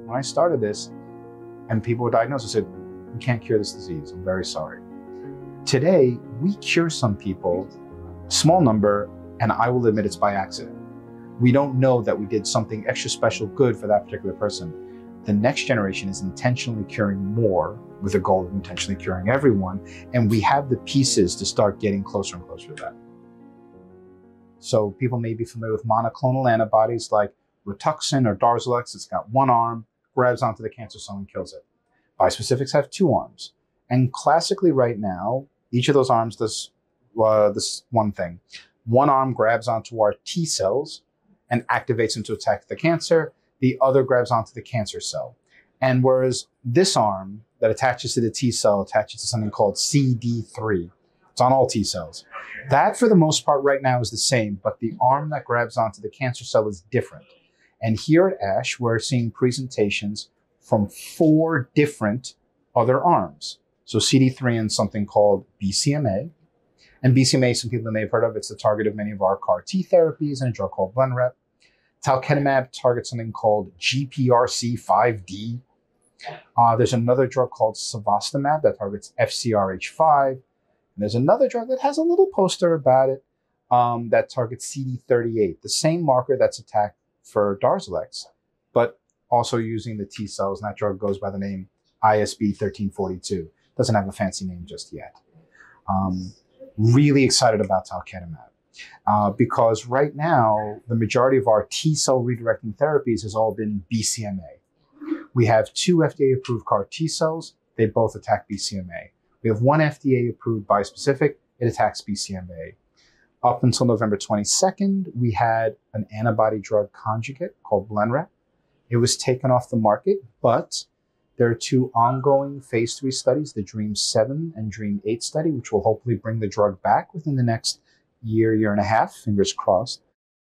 when I started this and people were diagnosed, I said, "We can't cure this disease. I'm very sorry." Today, we cure some people, small number, and I will admit it's by accident. We don't know that we did something extra special good for that particular person. The next generation is intentionally curing more with the goal of intentionally curing everyone. And we have the pieces to start getting closer and closer to that. So people may be familiar with monoclonal antibodies like Rituxan or Darzalex. It's got one arm, grabs onto the cancer cell and kills it. Bispecifics have two arms. And classically right now, each of those arms does this one thing. One arm grabs onto our T cells and activates them to attack the cancer. The other grabs onto the cancer cell. And whereas this arm that attaches to the T cell attaches to something called CD3. It's on all T cells. That, for the most part, right now is the same, but the arm that grabs onto the cancer cell is different. And here at ASH, we're seeing presentations from 4 different other arms. So CD3 and something called BCMA. And BCMA, some people may have heard of, it's the target of many of our CAR T therapies and a drug called Blenrep. Talquetamab targets something called GPRC5D. There's another drug called Cevostamab that targets FCRH5. And there's another drug that has a little poster about it that targets CD38, the same marker that's attacked for Darzalex, but also using the T cells. And that drug goes by the name ISB 1342. Doesn't have a fancy name just yet. Really excited about Talquetamab because right now, the majority of our T cell redirecting therapies has all been BCMA. We have 2 FDA-approved CAR T cells. They both attack BCMA. We have 1 FDA-approved bispecific. It attacks BCMA. Up until November 22nd, we had an antibody drug conjugate called Blenrep. It was taken off the market, but there are 2 ongoing phase 3 studies, the DREAM7 and DREAM8 study, which will hopefully bring the drug back within the next year and a half, fingers crossed.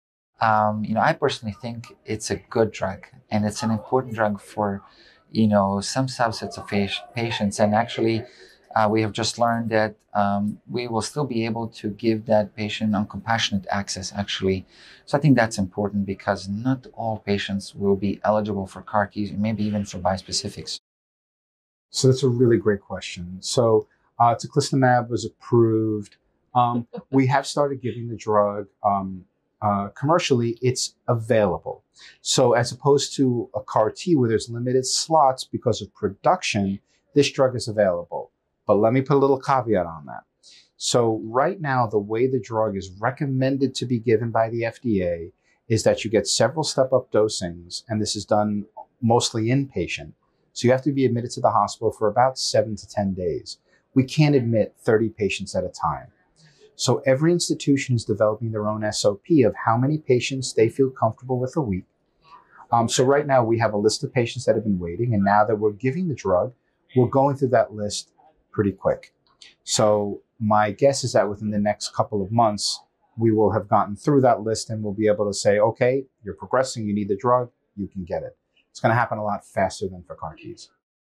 I personally think it's a good drug, and it's an important drug for, some subsets of patients. And actually, we have just learned that we will still be able to give that patient uncompassionate access, actually. So I think that's important because not all patients will be eligible for CAR Ts, maybe even for bispecifics. So that's a really great question. So Teclistamab was approved. We have started giving the drug commercially. It's available. So as opposed to a CAR T where there's limited slots because of production, this drug is available. But let me put a little caveat on that. So right now, the way the drug is recommended to be given by the FDA is that you get several step-up dosings, and this is done mostly inpatient. So you have to be admitted to the hospital for about 7 to 10 days. We can't admit 30 patients at a time. So every institution is developing their own SOP of how many patients they feel comfortable with a week. So right now we have a list of patients that have been waiting, and now that we're giving the drug, we're going through that list pretty quick. So my guess is that within the next couple of months, we will have gotten through that list and we'll be able to say, okay, you're progressing, you need the drug, you can get it. It's going to happen a lot faster than for CAR Ts.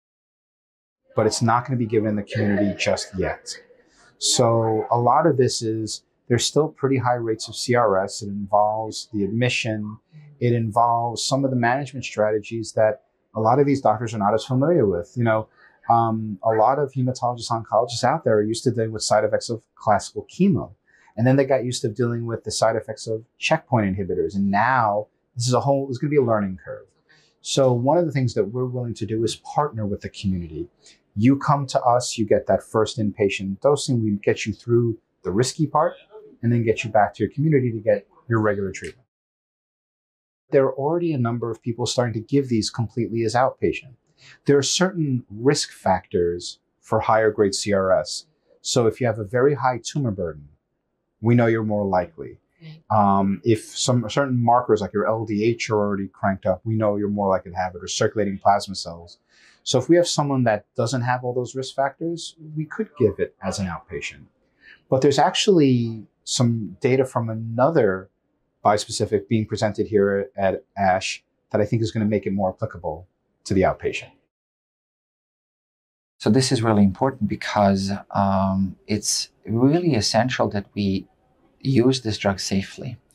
But it's not going to be given in the community just yet. So a lot of this is, there's still pretty high rates of CRS. It involves the admission. It involves some of the management strategies that a lot of these doctors are not as familiar with. A lot of hematologists, oncologists out there are used to dealing with side effects of classical chemo. And then they got used to dealing with the side effects of checkpoint inhibitors. And now this is going to be a learning curve. So one of the things that we're willing to do is partner with the community. You come to us, you get that first inpatient dosing, we get you through the risky part, and then get you back to your community to get your regular treatment. There are already a number of people starting to give these completely as outpatient. There are certain risk factors for higher grade CRS. So if you have a very high tumor burden, we know you're more likely. If some certain markers like your LDH are already cranked up, we know you're more likely to have it, or circulating plasma cells. So if we have someone that doesn't have all those risk factors, we could give it as an outpatient. But there's actually some data from another bispecific being presented here at ASH that I think is going to make it more applicable to the outpatient. So this is really important because it's really essential that we use this drug safely.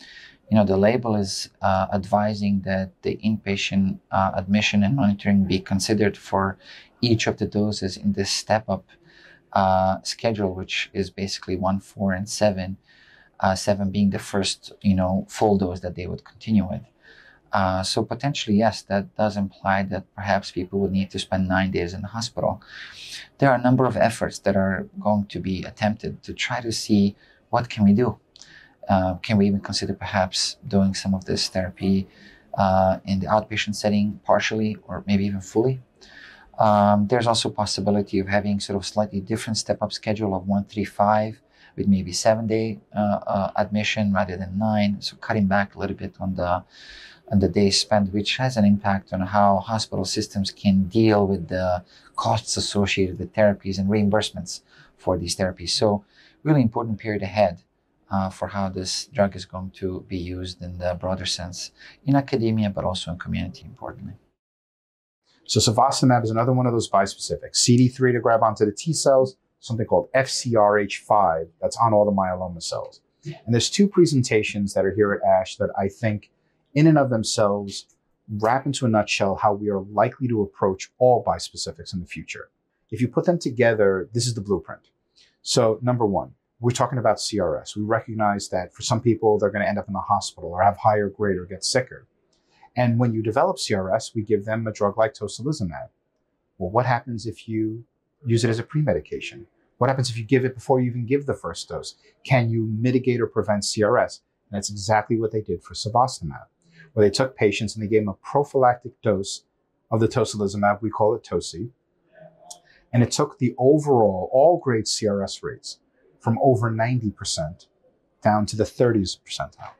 the label is advising that the inpatient admission and monitoring be considered for each of the doses in this step-up schedule, which is basically 1, 4, and 7. 7 being the first, full dose that they would continue with. So potentially, yes, that does imply that perhaps people would need to spend 9 days in the hospital. There are a number of efforts that are going to be attempted to try to see what can we do. Can we even consider perhaps doing some of this therapy in the outpatient setting partially or maybe even fully? There's also a possibility of having sort of slightly different step-up schedule of 1, 3, 5 with maybe 7-day admission rather than 9, so cutting back a little bit on the days spent, which has an impact on how hospital systems can deal with the costs associated with therapies and reimbursements for these therapies. So really important period ahead for how this drug is going to be used in the broader sense in academia, but also in community, importantly. So cevostamab is another one of those bispecifics. CD3 to grab onto the T cells, something called FcRH5 that's on all the myeloma cells. And there's 2 presentations that are here at ASH that I think in and of themselves wrap into a nutshell how we are likely to approach all bispecifics in the future. If you put them together, this is the blueprint. So number 1, we're talking about CRS. We recognize that for some people, they're going to end up in the hospital or have higher grade or get sicker. And when you develop CRS, we give them a drug like tocilizumab. Well, what happens if you use it as a pre-medication? What happens if you give it before you even give the first dose? Can you mitigate or prevent CRS? And that's exactly what they did for cevostamab, where they took patients and they gave them a prophylactic dose of the tocilizumab, we call it TOCI, and it took the overall all-grade CRS rates from over 90% down to the 30s percentile.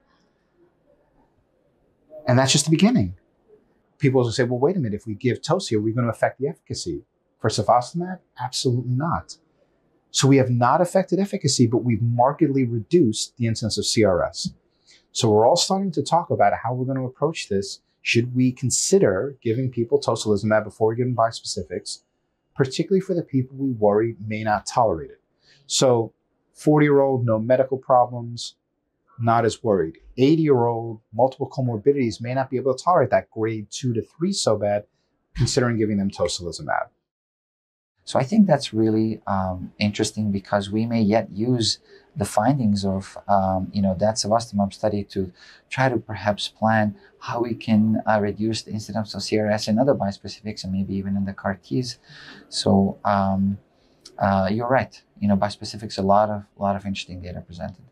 And that's just the beginning. People will say, well, wait a minute, if we give TOCI, are we going to affect the efficacy? For cevostamab, absolutely not. So we have not affected efficacy, but we've markedly reduced the incidence of CRS. So we're all starting to talk about how we're going to approach this. Should we consider giving people tocilizumab before we give them bispecifics, particularly for the people we worry may not tolerate it? So 40-year-old, no medical problems, not as worried. 80-year-old, multiple comorbidities may not be able to tolerate that grade 2 to 3 so bad, considering giving them tocilizumab. So I think that's really interesting because we may yet use the findings of that cevostamab study to try to perhaps plan how we can reduce the incidence of CRS in other bispecifics and maybe even in the CAR-Ts. So you're right. Bispecifics, a lot of interesting data presented.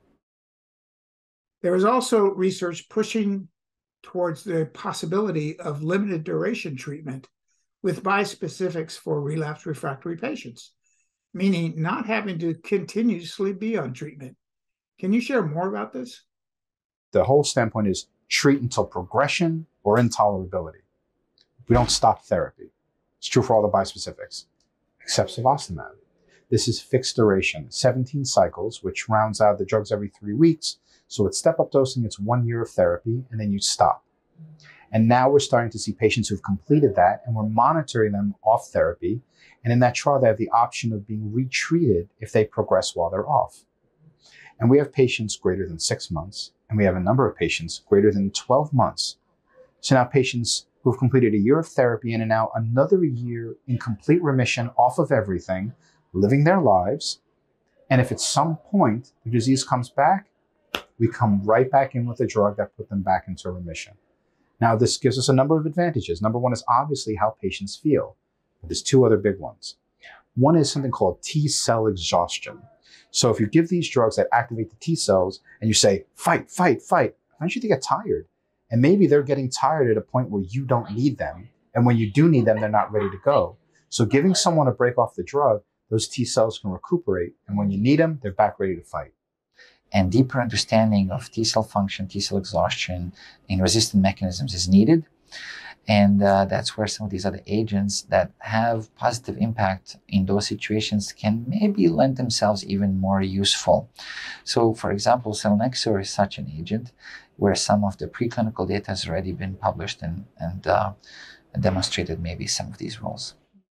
There is also research pushing towards the possibility of limited duration treatment with bispecifics for relapsed refractory patients, meaning not having to continuously be on treatment. Can you share more about this? The whole standpoint is treat until progression or intolerability. We don't stop therapy. It's true for all the bispecifics, except cevostamab. This is fixed duration, 17 cycles, which rounds out the drugs every 3 weeks. So with step-up dosing, it's 1 year of therapy, and then you stop. And now we're starting to see patients who've completed that, and we're monitoring them off therapy. And in that trial, they have the option of being retreated if they progress while they're off. And we have patients greater than 6 months, and we have a number of patients greater than 12 months. So now patients who've completed a year of therapy and are now another year in complete remission off of everything, living their lives. And if at some point the disease comes back, we come right back in with a drug that put them back into remission. Now, this gives us a number of advantages. Number 1 is obviously how patients feel. But there's 2 other big ones. One is something called T cell exhaustion. So if you give these drugs that activate the T cells and you say, fight, fight, fight, eventually they get tired. And maybe they're getting tired at a point where you don't need them. And when you do need them, they're not ready to go. So giving someone a break off the drug, those T cells can recuperate. And when you need them, they're back ready to fight. And deeper understanding of T cell function, T cell exhaustion in resistant mechanisms is needed. And that's where some of these other agents that have positive impact in those situations can maybe lend themselves even more useful. So, for example, selinexor is such an agent where some of the preclinical data has already been published and demonstrated maybe some of these roles.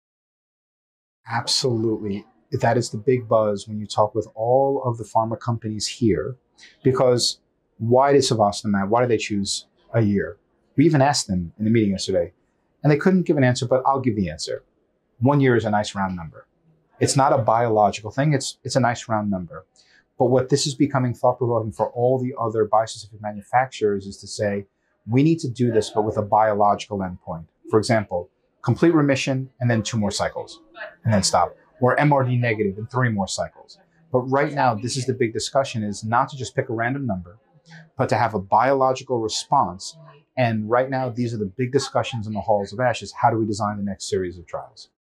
Absolutely. That is the big buzz when you talk with all of the pharma companies here, because why did Cevostamab, why did they choose a year? We even asked them in the meeting yesterday, and they couldn't give an answer, but I'll give the answer. 1 year is a nice round number. It's not a biological thing, it's a nice round number. But what this is becoming thought-provoking for all the other bispecific manufacturers is to say, we need to do this, but with a biological endpoint. For example, complete remission and then 2 more cycles and then stop, or MRD negative and 3 more cycles. But right now, this is the big discussion, is not to just pick a random number, but to have a biological response. And right now, these are the big discussions in the halls of ASH, is how do we design the next series of trials?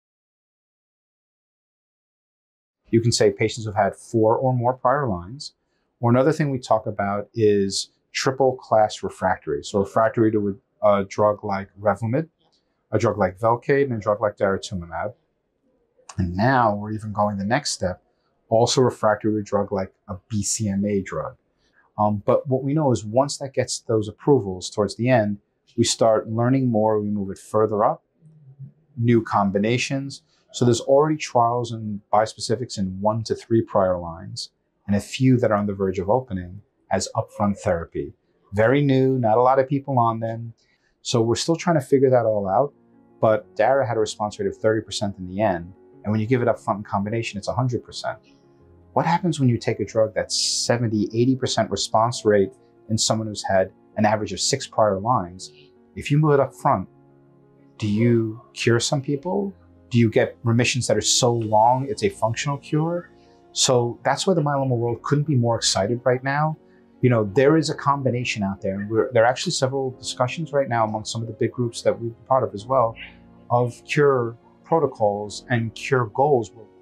You can say patients have had 4 or more prior lines. Or another thing we talk about is triple class refractory. So refractory to a drug like Revlimid, a drug like Velcade, and a drug like daratumumab. And now we're even going the next step, also refractory to a drug like a BCMA drug. But what we know is once that gets those approvals towards the end, we start learning more, we move it further up, new combinations. So there's already trials in bispecifics in 1 to 3 prior lines, and a few that are on the verge of opening as upfront therapy. Very new, not a lot of people on them. So we're still trying to figure that all out, but Dara had a response rate of 30% in the end, and when you give it up front in combination, it's 100%. What happens when you take a drug that's 70, 80% response rate in someone who's had an average of 6 prior lines? If you move it up front, do you cure some people? Do you get remissions that are so long, it's a functional cure? So that's why the myeloma world couldn't be more excited right now. You know, there is a combination out there, and there are actually several discussions right now among some of the big groups that we've been part of as well, of cure protocols and cure goals.